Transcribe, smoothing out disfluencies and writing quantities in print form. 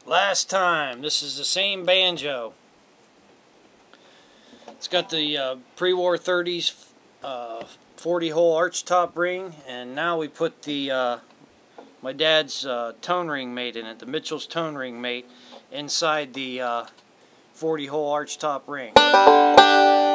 Last time, this is the same banjo. It's got the pre-war 30s 40-hole arch top ring, and now we put the my dad's tone ring mate in it, the Mitchell's tone ring mate, inside the 40-hole arch top ring.